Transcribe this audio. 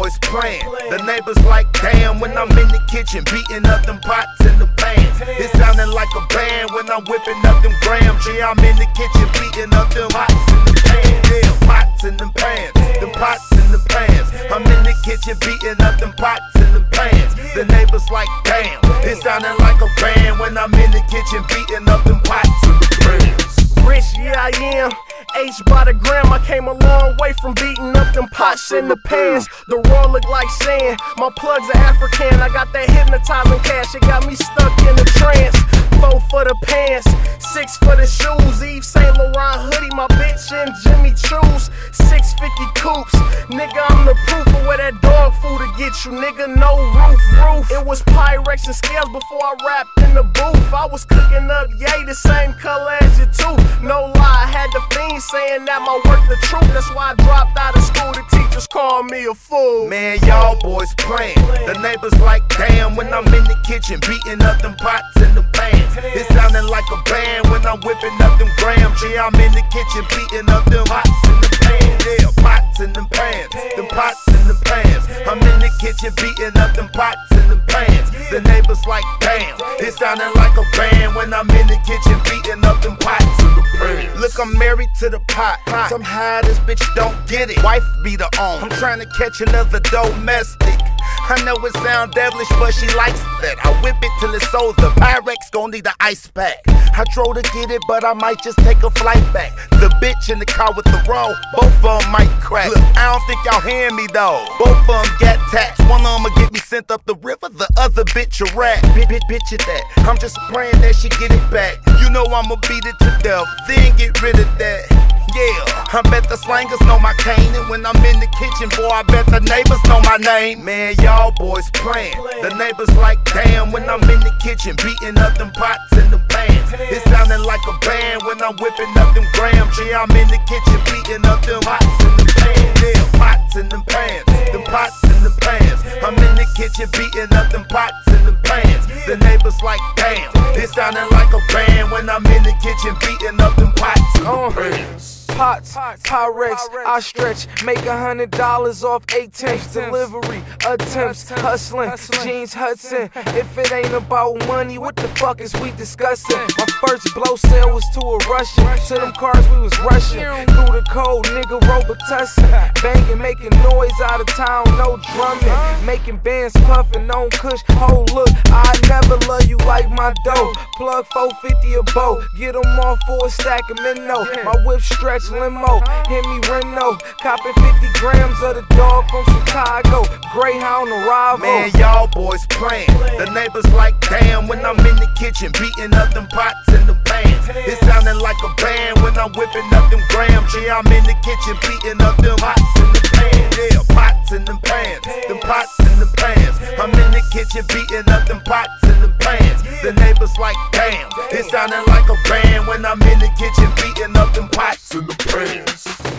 boys playing. The neighbors like, damn, when I'm in the kitchen beating up them pots and the pans. It sounding like a band when I'm whipping up them grams. Yeah, I'm in the kitchen beating up them pots and the pans. Yeah, pots and them pans, them pots and the pans. I'm in the kitchen beating up them pots and the pans. The neighbors like, damn, it sounding like a band when I'm in the kitchen beating up them pots and the pans. Rich, yeah I am. H by the gram, I came a long way from beating up them pots in the pans. The roll look like sand, my plugs are African. I got that hypnotizing cash, it got me stuck in a trance. 4 for the pants, 6 for the shoes. Yves Saint Laurent hoodie, my bitch and Jimmy Choo's. 650 coops, nigga I'm the proof of where that dog food to get you. Nigga no roof. It was Pyrex and scales before I rapped in the booth. I was cooking up yay the same color as your tooth. No lie, I had the fiend saying that my work the truth. That's why I dropped out of school. The teachers call me a fool. Man, y'all boys playing. The neighbors like, damn, when I'm in the kitchen beating up them pots and the pans. It sounding like a band when I'm whipping up them grams. Yeah, I'm in the kitchen beating up them pots and the pans. Yeah, pots and them pans, them pots and the pans. I'm in the kitchen beating up them pots and the pans. The neighbors like, damn, it sounding like a band when I'm in the kitchen beating up them pots and the pans. Look, I'm married to the pot. Somehow this bitch don't get it. Wife be the own. I'm trying to catch another domestic. I know it sound devilish, but she likes that. I whip it till it's over. Pyrex gon' need an ice pack. I drove to get it, but I might just take a flight back. The bitch in the car with the roll, both of them might crack. Look, I don't think y'all hear me though. Both of them got taxed. One of them get me sent up the river, the other bitch a rat. Bitch at that. I'm just praying that she get it back. You know I'ma beat it to death, then get rid of that. Yeah, I bet the slangers know my cane. And when I'm in the kitchen, boy, I bet the neighbors know my name. Man, y'all boys playing. The neighbors like, damn, when I'm in the kitchen beating up them pots and the pans. It sounding like a band when I'm whipping up them grams. Yeah, I'm in the kitchen beating up them pots and the pans. Yeah, pots and them pans, them pots and the pans. I'm in the kitchen beating up them pots and the pans. The neighbors like, damn, it sounding like a band when I'm in the kitchen beating up them pots and the pans. Pots, Pyrex, I stretch, make $100 off 8/10 delivery attempts, hustling, Jeans Hudson. If it ain't about money, what the fuck is we discussing? My first blow sale was to a Russian, to them cars we was rushing, through the cold, nigga Robitussin, banging, making noise out of town, no drumming, making bands puffing on Kush. Oh look, I never love you like my dough. Plug 450 a bow, get them all for a stack of minnow. My whip stretch limo, hit me Reno, copping 50 grams of the dog from Chicago, Greyhound arrival. Man, y'all boys playing. The neighbors like, damn, when I'm in the kitchen beating up them pots and the pans. It sounding like a band when I'm whipping up them grams. Yeah, I'm in the kitchen beating up them pots and the pans. Yeah, pots and them pans, them pots and the pans. I'm in the kitchen beating up them pots and the pans. The neighbors like, damn, it sounding like a band when I'm in the kitchen beating up them pots and the pans.